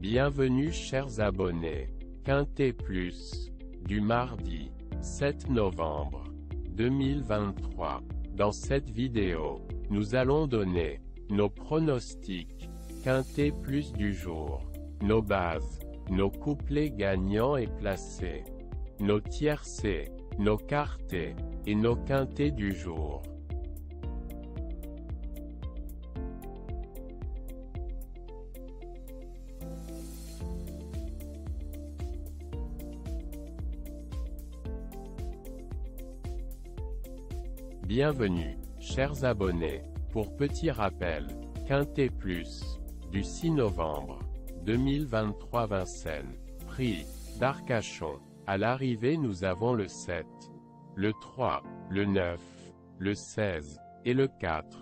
Bienvenue chers abonnés. Quintet Plus, du mardi 7 novembre 2023. Dans cette vidéo, nous allons donner nos pronostics Quintet Plus du jour, nos bases, nos couplets gagnants et placés, nos tiercés, nos quartés, et nos quintets du jour. Bienvenue, chers abonnés. Pour petit rappel, Quintet Plus, du 6 novembre 2023 Vincennes, prix d'Arcachon. À l'arrivée nous avons le 7, le 3, le 9, le 16, et le 4.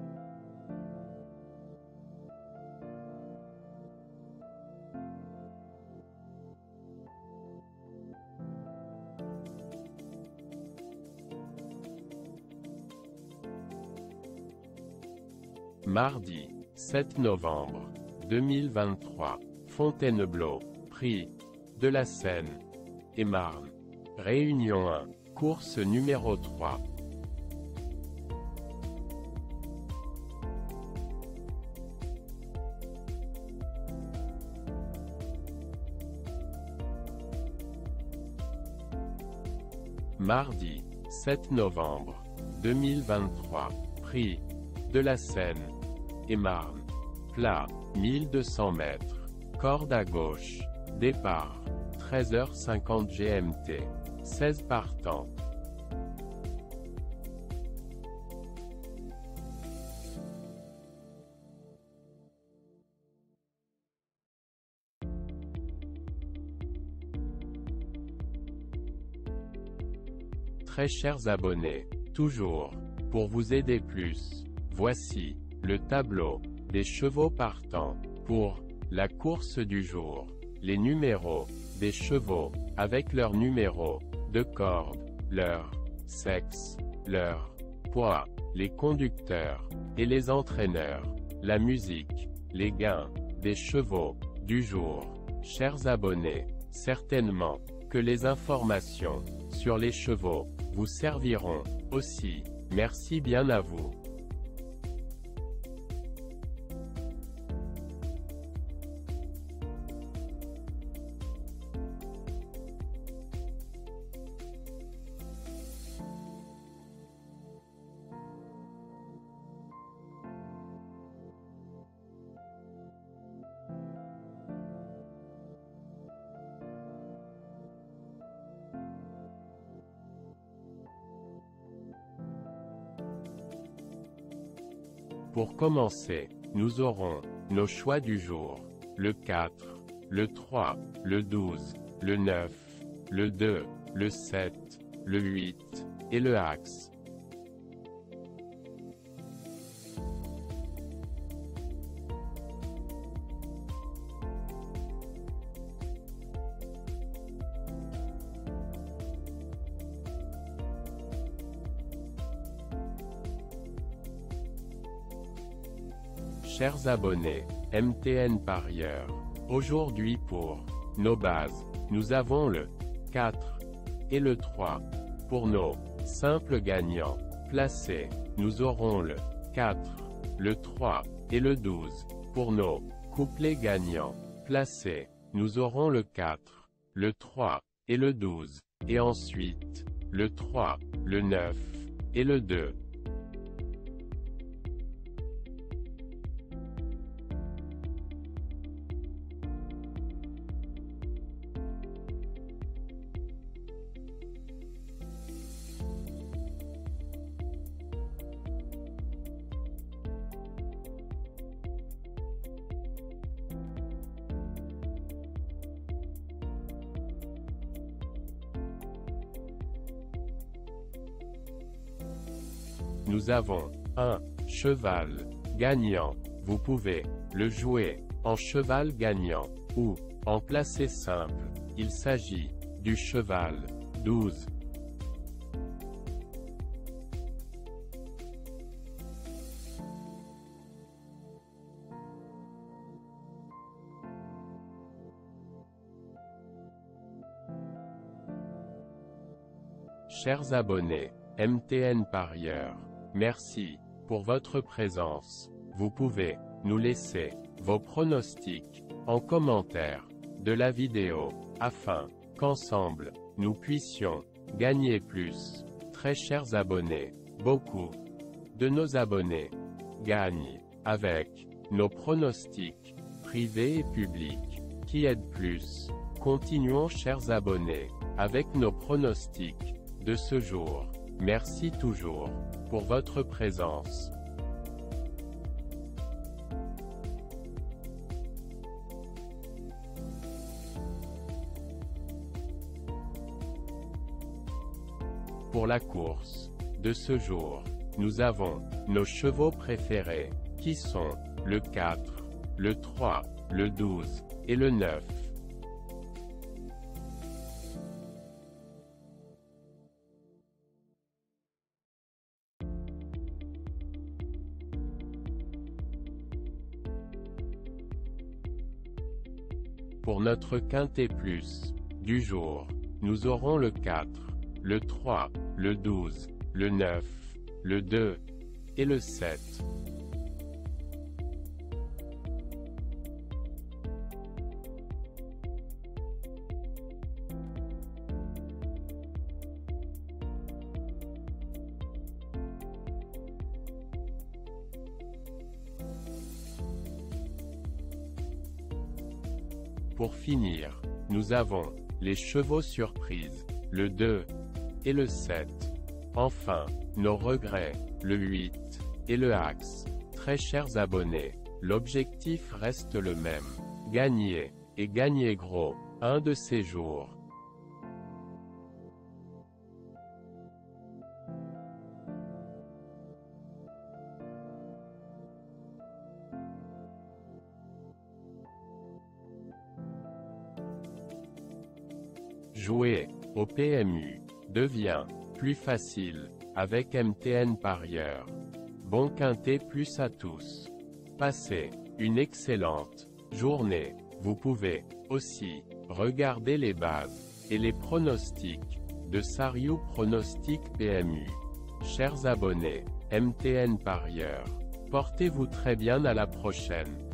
Mardi 7 novembre 2023, Fontainebleau, prix de la Seine-et-Marne. Réunion 1, course numéro 3. Mardi 7 novembre 2023, prix de la Seine-et-Marne. Plat, 1200 mètres. Corde à gauche. Départ, 13h50 GMT. 16 partants. Très chers abonnés, toujours, pour vous aider plus, voici le tableau des chevaux partants pour la course du jour. Les numéros des chevaux, avec leurs numéros de corde, leur sexe, leur poids, les conducteurs et les entraîneurs, la musique, les gains des chevaux du jour. Chers abonnés, certainement que les informations sur les chevaux vous serviront aussi. Merci bien à vous. Pour commencer, nous aurons nos choix du jour. Le 4, le 3, le 12, le 9, le 2, le 7, le 8, et le axe. Chers abonnés, MTN Parieur. Aujourd'hui pour nos bases, nous avons le 4 et le 3. Pour nos simples gagnants placés, nous aurons le 4, le 3, et le 12. Pour nos couplets gagnants placés, nous aurons le 4, le 3, et le 12. Et ensuite, le 3, le 9, et le 2. Nous avons un cheval gagnant. Vous pouvez le jouer en cheval gagnant ou en placé simple. Il s'agit du cheval 12. Chers abonnés, MTN Parieurs, merci pour votre présence. Vous pouvez nous laisser vos pronostics en commentaire de la vidéo, afin qu'ensemble, nous puissions gagner plus. Très chers abonnés, beaucoup de nos abonnés gagnent avec nos pronostics privés et publics qui aident plus. Continuons chers abonnés avec nos pronostics de ce jour. Merci toujours pour votre présence. Pour la course de ce jour, nous avons nos chevaux préférés, qui sont le 4, le 3, le 12 et le 9. Pour notre quintet plus du jour, nous aurons le 4, le 3, le 12, le 9, le 2 et le 7. Pour finir, nous avons les chevaux surprises, le 2 et le 7. Enfin, nos regrets, le 8 et le axe. Très chers abonnés, l'objectif reste le même. Gagner, et gagner gros, un de ces jours. Jouer au PMU devient plus facile avec MTN Parieurs. Bon quintet plus à tous. Passez une excellente journée. Vous pouvez aussi regarder les bases et les pronostics de Sariou Pronostic PMU. Chers abonnés, MTN Parieurs, portez-vous très bien, à la prochaine.